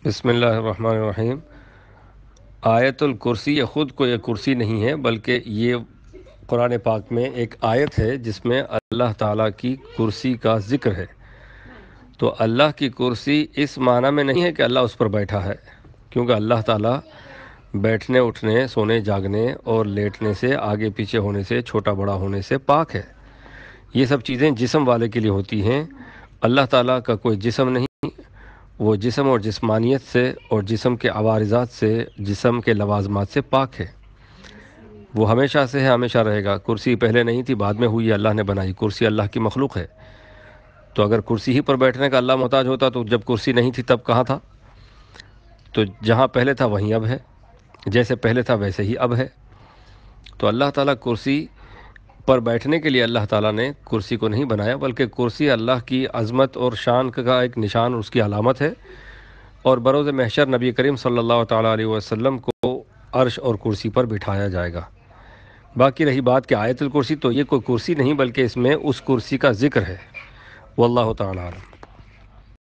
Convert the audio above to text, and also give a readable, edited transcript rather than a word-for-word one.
بسم اللہ الرحمن الرحیم۔ آیت الکرسی یہ خود کو یہ کرسی نہیں ہے، بلکہ یہ قرآن پاک میں ایک آیت ہے جس میں اللہ تعالیٰ کی کرسی کا ذکر ہے۔ تو اللہ کی کرسی اس معنی میں نہیں ہے کہ اللہ اس پر بیٹھا ہے، کیونکہ اللہ تعالیٰ بیٹھنے اٹھنے سونے جاگنے اور لیٹنے سے آگے پیچھے ہونے سے چھوٹا بڑا ہونے سے پاک ہے۔ یہ سب چیزیں جسم والے کے لیے ہوتی ہیں۔ اللہ تعالیٰ کا کوئی جسم نہیں، وہ جسم اور جسمانیت سے اور جسم کے عوارضات سے، جسم کے لوازمات سے پاک ہے۔ وہ ہمیشہ سے ہے، ہمیشہ رہے گا۔ کرسی پہلے نہیں تھی، بعد میں ہوئی، اللہ نے بنائی۔ کرسی اللہ کی مخلوق ہے۔ تو اگر کرسی ہی پر بیٹھنے کا اللہ محتاج ہوتا تو جب کرسی نہیں تھی تب کہاں تھا؟ تو جہاں پہلے تھا وہیں اب ہے، جیسے پہلے تھا ویسے ہی اب ہے۔ تو اللہ تعالیٰ کرسی پر بیٹھنے کے لیے اللہ تعالیٰ نے کرسی کو نہیں بنایا، بلکہ کرسی اللہ کی عظمت اور شان کا ایک نشان، اس کی علامت ہے۔ اور بروز محشر نبی کریم صلی اللہ تعالیٰ علیہ وسلم کو عرش اور کرسی پر بٹھایا جائے گا۔ باقی رہی بات کہ آیت الکرسی، تو یہ کوئی کرسی نہیں بلکہ اس میں اس کرسی کا ذکر ہے۔ واللہ تعالیٰ عالم۔